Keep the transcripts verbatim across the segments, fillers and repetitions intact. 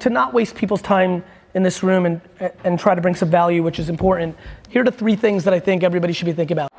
to not waste people's time in this room and, and try to bring some value, which is important, here are the three things that I think everybody should be thinking about.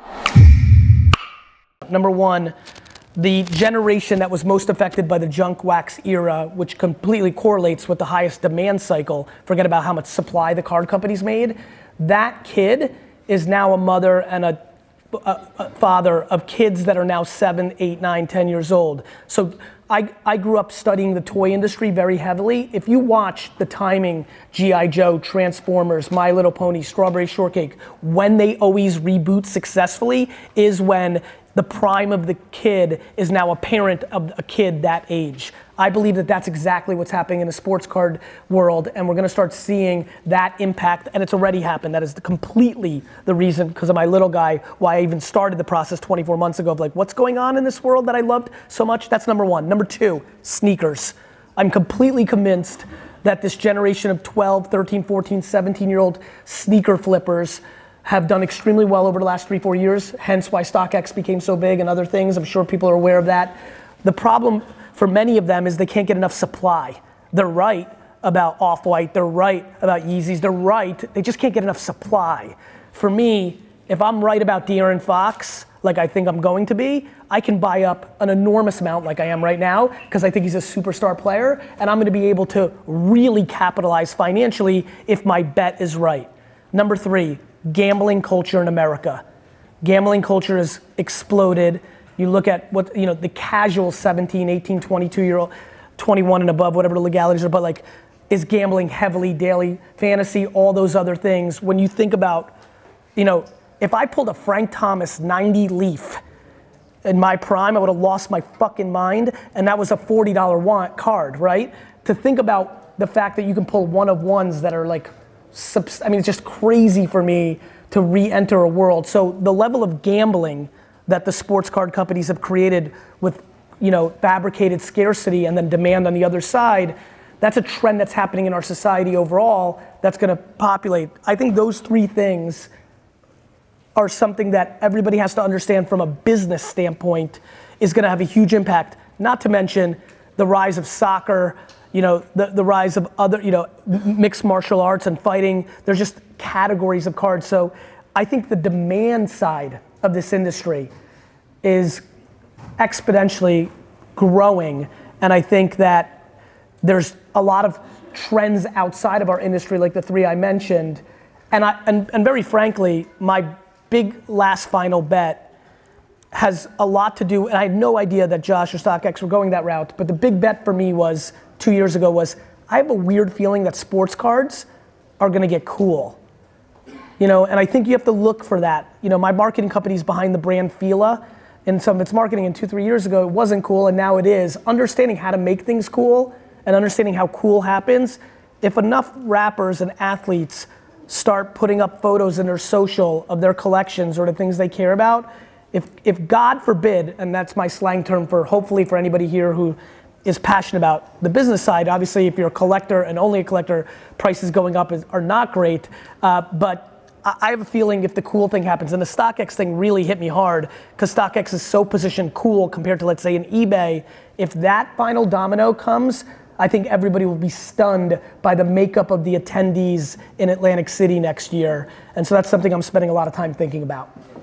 Number one, the generation that was most affected by the junk wax era, which completely correlates with the highest demand cycle, forget about how much supply the card companies made, that kid is now a mother and a, a, a father of kids that are now seven, eight, nine, ten years old. So I, I grew up studying the toy industry very heavily. If you watch the timing, G I Joe, Transformers, My Little Pony, Strawberry Shortcake, when they always reboot successfully is when the prime of the kid is now a parent of a kid that age. I believe that that's exactly what's happening in the sports card world, and we're gonna start seeing that impact, and it's already happened. That is the, completely the reason, because of my little guy, why I even started the process twenty-four months ago of like, what's going on in this world that I loved so much? That's number one. Number two, sneakers. I'm completely convinced that this generation of twelve, thirteen, fourteen, seventeen year old sneaker flippers have done extremely well over the last three, four years, hence why StockX became so big and other things. I'm sure people are aware of that. The problem for many of them is they can't get enough supply. They're right about Off-White, they're right about Yeezys, they're right, they just can't get enough supply. For me, if I'm right about De'Aaron Fox, like I think I'm going to be, I can buy up an enormous amount like I am right now, because I think he's a superstar player, and I'm gonna be able to really capitalize financially if my bet is right. Number three, gambling culture in America. Gambling culture has exploded. You look at what, you know, the casual seventeen, eighteen, twenty-two year old, twenty-one and above, whatever the legalities are, but like, is gambling heavily, daily fantasy, all those other things. When you think about, you know, if I pulled a Frank Thomas ninety Leaf in my prime, I would have lost my fucking mind, and that was a forty dollar want card, right? To think about the fact that you can pull one of ones that are like, I mean, it's just crazy for me to re-enter a world. So the level of gambling that the sports card companies have created with, you know, fabricated scarcity and then demand on the other side, that's a trend that's happening in our society overall that's gonna populate. I think those three things are something that everybody has to understand from a business standpoint is gonna have a huge impact, not to mention the rise of soccer, you know, the, the rise of other, you know, mixed martial arts and fighting. There's just categories of cards. So I think the demand side of this industry is exponentially growing. And I think that there's a lot of trends outside of our industry, like the three I mentioned. And, I, and, and very frankly, my big last final bet has a lot to do, and I had no idea that Josh or StockX were going that route, but the big bet for me was, two years ago was, I have a weird feeling that sports cards are gonna get cool. You know, and I think you have to look for that. You know, my marketing company's behind the brand Fila, and some of its marketing, and two, three years ago, it wasn't cool, and now it is. Understanding how to make things cool, and understanding how cool happens, if enough rappers and athletes start putting up photos in their social of their collections or the things they care about, if, if God forbid, and that's my slang term for hopefully for anybody here who is passionate about the business side. Obviously, if you're a collector and only a collector, prices going up is, are not great. Uh, but I, I have a feeling if the cool thing happens, and the StockX thing really hit me hard, because StockX is so positioned cool compared to, let's say, an eBay. If that final domino comes, I think everybody will be stunned by the makeup of the attendees in Atlantic City next year. And so that's something I'm spending a lot of time thinking about.